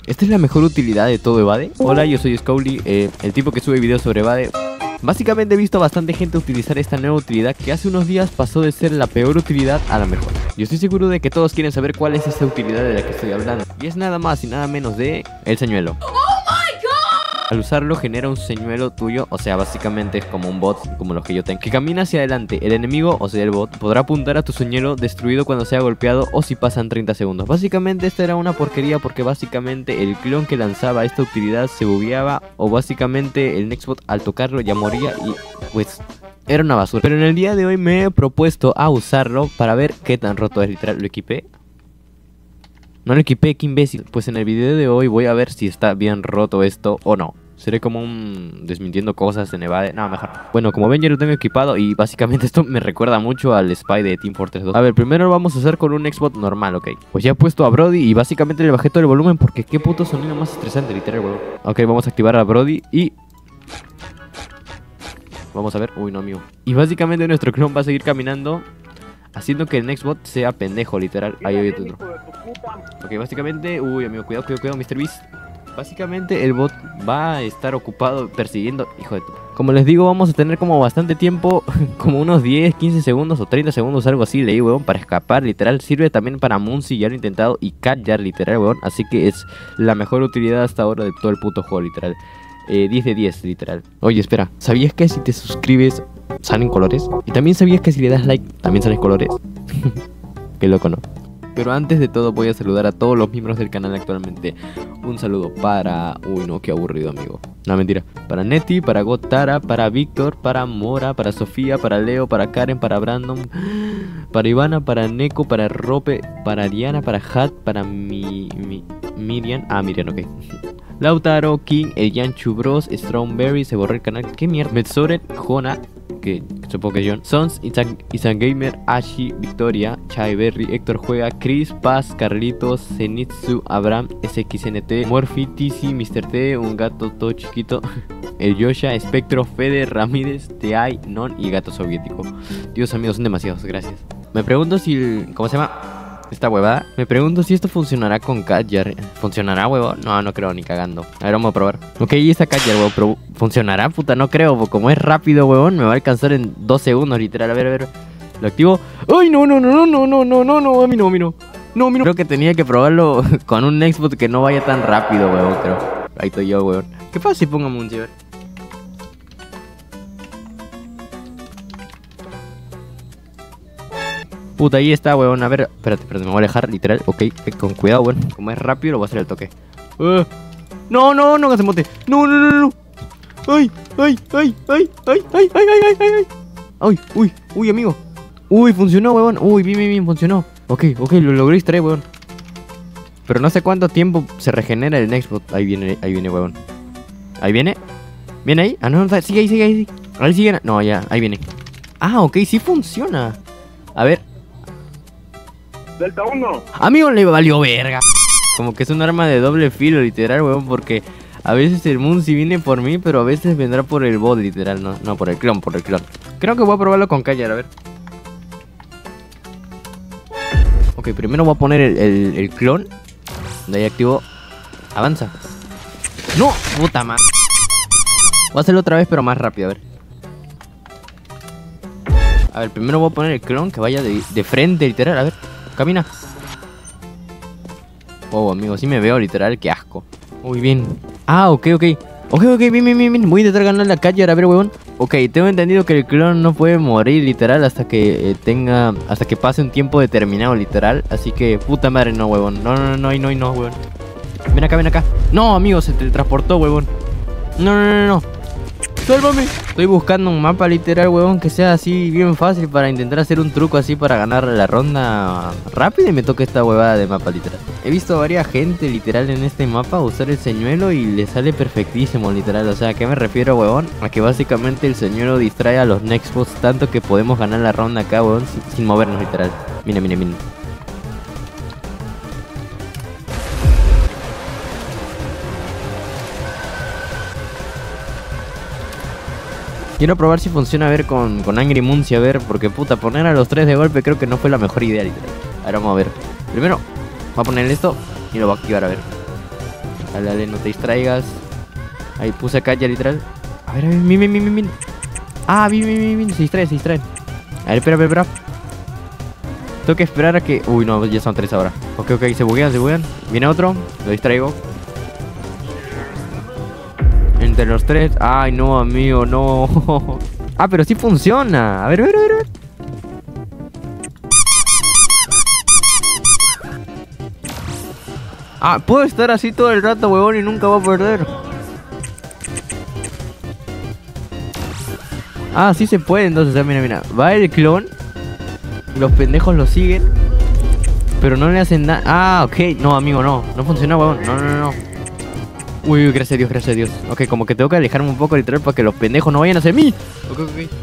¿Esta es la mejor utilidad de todo Evade? Hola, yo soy Scowly, el tipo que sube videos sobre Evade. Básicamente he visto a bastante gente utilizar esta nueva utilidad que hace unos días pasó de ser la peor utilidad a la mejor. Yo estoy seguro de que todos quieren saber cuál es esta utilidad de la que estoy hablando. Y es nada más y nada menos de el señuelo. Al usarlo genera un señuelo tuyo, o sea, básicamente es como un bot, como los que yo tengo, que camina hacia adelante. El enemigo, o sea el bot, podrá apuntar a tu señuelo destruido cuando sea golpeado o si pasan 30 segundos. Básicamente esta era una porquería porque básicamente el clon que lanzaba esta utilidad se bugueaba o básicamente el Nextbot al tocarlo ya moría y pues era una basura. Pero en el día de hoy me he propuesto a usarlo para ver qué tan roto es. Literal, ¿lo equipé? No lo equipé, qué imbécil. Pues en el video de hoy voy a ver si está bien roto esto o no. Seré como un desmintiendo cosas de Evade. No, mejor. Bueno, como ven ya lo tengo equipado y básicamente esto me recuerda mucho al Spy de Team Fortress 2. A ver, primero lo vamos a hacer con un Nextbot normal, ok. Pues ya he puesto a Brody y básicamente le bajé todo el volumen porque qué puto sonido más estresante, literal, weón. Ok, vamos a activar a Brody y... vamos a ver. Uy, no, amigo. Y básicamente nuestro clon va a seguir caminando haciendo que el Nextbot sea pendejo, literal. Ahí hay otro. Ok, básicamente... uy, amigo, cuidado, MrBeast. Básicamente el bot va a estar ocupado persiguiendo... hijo de tu... como les digo, vamos a tener como bastante tiempo, como unos 10, 15 segundos o 30 segundos, algo así, leí, weón, para escapar, literal. Sirve también para Muncy, ya lo he intentado, y Catjar, literal, weón. Así que es la mejor utilidad hasta ahora de todo el puto juego, literal. 10 de 10, literal. Oye, espera, ¿sabías que si te suscribes salen colores? Y también sabías que si le das like también salen colores. Qué loco, ¿no? Pero antes de todo voy a saludar a todos los miembros del canal actualmente. Un saludo para... uy no, qué aburrido, amigo. No, mentira. Para Neti, para Gotara, para Víctor, para Mora, para Sofía, para Leo, para Karen, para Brandon, para Ivana, para Neko, para Rope, para Diana, para Hat, para Miriam. Ah, Miriam, ok. Lautaro, King, el Yanchu Bros, Strawberry, se borró el canal. ¿Qué mierda? Metzoret, Jona, que supongo que es John, Sons, Isan Gamer, Ashi, Victoria, Chai Berry, Héctor Juega, Chris, Paz, Carlitos, Zenitsu, Abraham, SXNT, Morphy, Tizi, Mr. T, un gato todo chiquito, el Yosha, Espectro, Fede, Ramírez, TI, Non y Gato Soviético. Dios, amigos, son demasiados, gracias. Me pregunto si... ¿cómo se llama? Esta huevada. Me pregunto si esto funcionará con Catjar. ¿Funcionará, huevo? No, no creo ni cagando. A ver, vamos a probar. Ok, ahí está Catjar, huevo. Pero ¿funcionará? Puta, no creo. Porque como es rápido, huevón, me va a alcanzar en 2 segundos, literal. A ver. Lo activo. ¡Ay, no! A mí no. Creo que tenía que probarlo con un Nextbot que no vaya tan rápido, huevón, creo. Ahí estoy yo, huevón. ¿Qué pasa si pongamos un ciber? Puta, ahí está, weón. A ver, espérate, me voy a alejar, literal. Ok, con cuidado, weón. Como es rápido, lo voy a hacer el toque. No, que se monte. No. Ay. Uy, amigo. Uy, funcionó, weón. Uy, bien, funcionó. Ok, lo logré extraer, weón. Pero no sé cuánto tiempo se regenera el Nextbot. Ahí viene, weón. ¿Ahí viene? ¿Viene ahí? Ah, no, sigue ahí. Ahí sigue. No, ya, ahí viene. Ah, ok, sí funciona. A ver. Delta 1. Amigo, le valió verga. Como que es un arma de doble filo, literal, weón. Porque a veces el Muncy viene por mí, pero a veces vendrá por el bot, literal. No, por el clon. Creo que voy a probarlo con Catjar, a ver. Ok, primero voy a poner el clon. De ahí activo. Avanza. ¡No! Puta madre. Voy a hacerlo otra vez, pero más rápido, a ver. A ver, primero voy a poner el clon que vaya de frente, literal. A ver, camina. Oh, amigo, sí me veo, literal, qué asco. Muy bien. Ah, ok, bien. Voy a intentar ganar la Catjar, a ver, huevón. Ok, tengo entendido que el clon no puede morir, literal, hasta que hasta que pase un tiempo determinado, literal. Así que, puta madre, no, huevón. No, huevón. Ven acá. No, amigo, se teletransportó, huevón. No. ¡Sálvame! Estoy buscando un mapa literal, huevón, que sea así bien fácil para intentar hacer un truco así para ganar la ronda rápida y me toca esta huevada de mapa literal. He visto a varias gente literal en este mapa usar el señuelo y le sale perfectísimo literal. O sea, ¿a qué me refiero, huevón? A que básicamente el señuelo distrae a los Nextbots tanto que podemos ganar la ronda acá, huevón, sin movernos literal. Miren. Quiero probar si funciona, a ver, con Angry Muncy, a ver, porque puta, poner a los 3 de golpe creo que no fue la mejor idea, literal. Ahora vamos a ver. Primero, voy a poner esto y lo voy a activar, a ver. Dale, dale, no te distraigas. Ahí puse acá ya literal. A ver, miren. Ah, miren, se distrae. A ver, espera. Tengo que esperar a que... Uy, no, ya son 3 ahora. Ok, se buguean. Viene otro, lo distraigo. Entre los 3. Ay, no, amigo, no. Ah, pero sí funciona. A ver. Ah, puedo estar así todo el rato, huevón, y nunca voy a perder. Ah, sí se puede, entonces, o sea, mira. Va el clon. Los pendejos lo siguen. Pero no le hacen nada. Ah, ok. No, amigo, no. No funciona, huevón. No. Uy, gracias a Dios. Ok, como que tengo que alejarme un poco literal para que los pendejos no vayan hacia mí. Ok.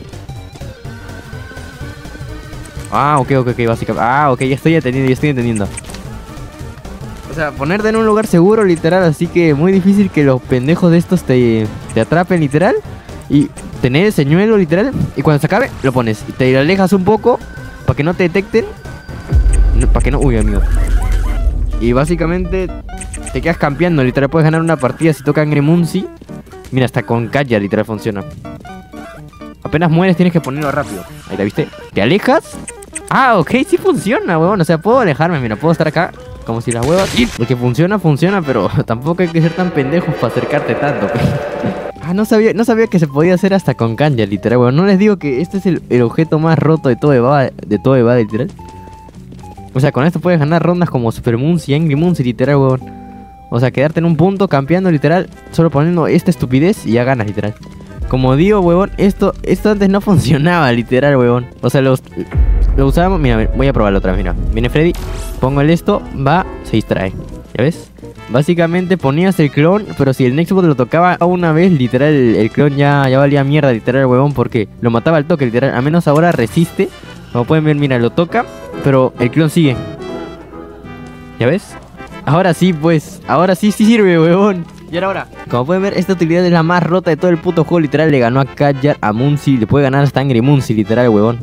Ah, ok, básicamente. Ah, ok, ya estoy entendiendo. O sea, ponerte en un lugar seguro, literal. Así que muy difícil que los pendejos de estos te atrapen, literal. Y tener el señuelo, literal. Y cuando se acabe, lo pones. Y te alejas un poco para que no te detecten. Para que no... Uy, amigo. Y básicamente te quedas campeando, literal. Puedes ganar una partida si toca Angry Muncie. Mira, hasta con Kaya, literal, funciona. Apenas mueres tienes que ponerlo rápido. Ahí la viste. ¿Te alejas? Ah, ok, sí funciona, huevón. O sea, puedo alejarme, mira, puedo estar acá como si las huevas... Porque funciona, pero tampoco hay que ser tan pendejos para acercarte tanto. Ah, no sabía que se podía hacer hasta con Kanya, literal, huevón. No les digo que este es el objeto más roto de todo Evade, literal. O sea, con esto puedes ganar rondas como Super Muncie y Angry Muncie, literal, huevón. O sea, quedarte en un punto campeando, literal, solo poniendo esta estupidez y ya ganas, literal. Como digo, huevón, esto antes no funcionaba, literal, huevón. O sea, lo usábamos... Mira, voy a probarlo otra vez, mira. Viene Freddy, pongo el esto, va, se distrae. ¿Ya ves? Básicamente ponías el clon, pero si el Nextbot lo tocaba una vez, literal, el clon ya valía mierda, literal, huevón, porque lo mataba al toque, literal. A menos ahora resiste. Como pueden ver, mira, lo toca, pero el clon sigue. ¿Ya ves? Ahora sí, pues. Ahora sí sirve, huevón. Y ahora, como pueden ver, esta utilidad es la más rota de todo el puto juego, literal. Le ganó a Kaya, a Muncie, le puede ganar hasta Angry Muncie, literal, huevón.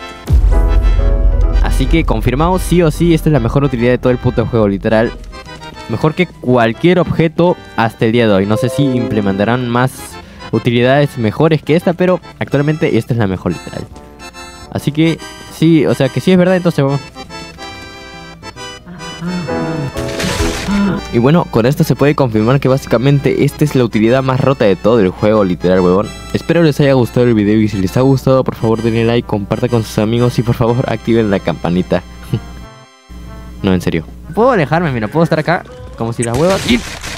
Así que confirmamos, sí o sí, esta es la mejor utilidad de todo el puto juego, literal. Mejor que cualquier objeto hasta el día de hoy. No sé si implementarán más utilidades mejores que esta, pero actualmente esta es la mejor, literal. Así que sí, o sea que sí es verdad, entonces vamos. Y bueno, con esto se puede confirmar que básicamente esta es la utilidad más rota de todo el juego, literal, huevón. Espero les haya gustado el video y si les ha gustado, por favor denle like, compartan con sus amigos y por favor activen la campanita. No, en serio. Puedo alejarme, mira, puedo estar acá como si las huevas...